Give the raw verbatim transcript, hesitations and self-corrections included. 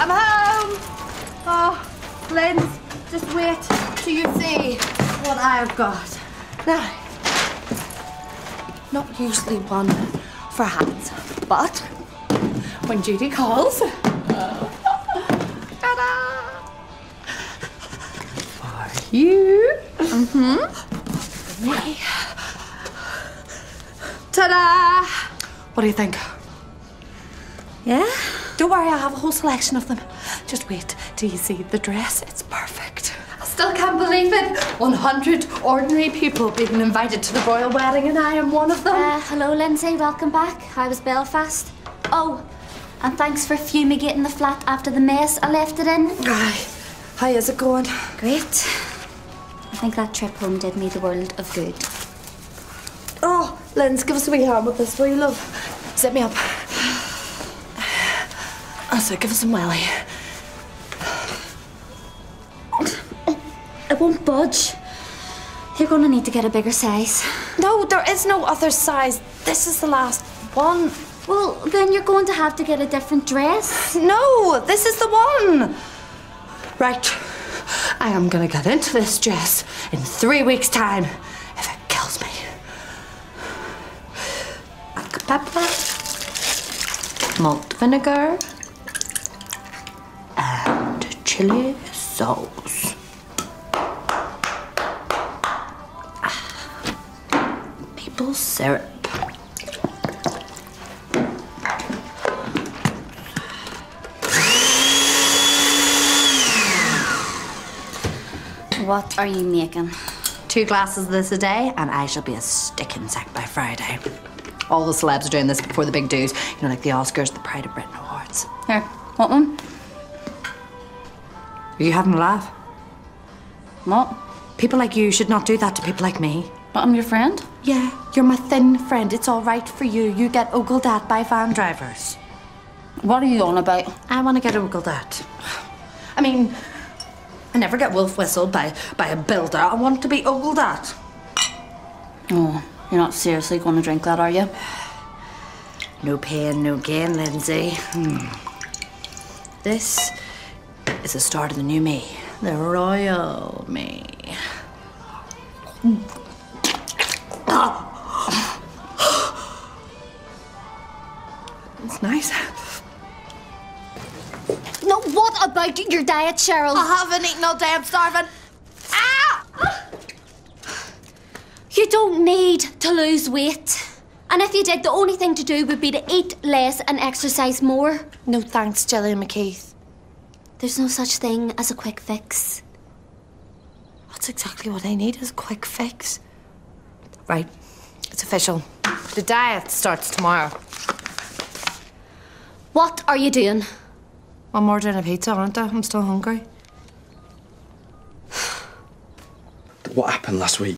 I'm home! Oh, Lyns, just wait till you see what I've got. Now, not usually one for hats, but when duty calls, ta-da! For you. Mm-hmm. Me. Ta-da! What do you think? Yeah? Don't worry, I have a whole selection of them. Just wait till you see the dress. It's perfect. I still can't believe it. one hundred ordinary people being invited to the royal wedding, and I am one of them. Uh, hello, Lynsey. Welcome back. How was Belfast? Oh, and thanks for fumigating the flat after the mess I left it in. Aye. How is it going? Great. I think that trip home did me the world of good. Oh, Lyns, give us a wee hand with this, will you, love? Set me up. Also, give us some welly. It won't budge. You're gonna need to get a bigger size. No, there is no other size. This is the last one. Well, then you're going to have to get a different dress. No, this is the one. Right. I am gonna get into this dress in three weeks' time if it kills me. Black pepper, malt vinegar, and chili sauce. Maple syrup. What are you making? Two glasses of this a day, and I shall be a sticking sack by Friday. All the celebs are doing this before the big dues. You know, like the Oscars, the Pride of Britain Awards. Here, what one? Are you having a laugh? What? People like you should not do that to people like me. But I'm your friend? Yeah, you're my thin friend. It's all right for you. You get ogled at by van drivers. What are you on about? I want to get ogled at. I mean, I never get wolf whistled by, by a builder. I want to be ogled at. Oh, you're not seriously going to drink that, are you? No pain, no gain, Lynsey. Hmm. This is the start of the new me. The royal me. It's nice. No, what about your diet, Cheryl? I haven't eaten all day, I'm starving. Ah! You don't need to lose weight. And if you did, the only thing to do would be to eat less and exercise more. No thanks, Gillian McKeith. There's no such thing as a quick fix. That's exactly what I need, is a quick fix. Right, it's official. The diet starts tomorrow. What are you doing? I'm ordering a pizza, aren't I? I'm still hungry. What happened last week?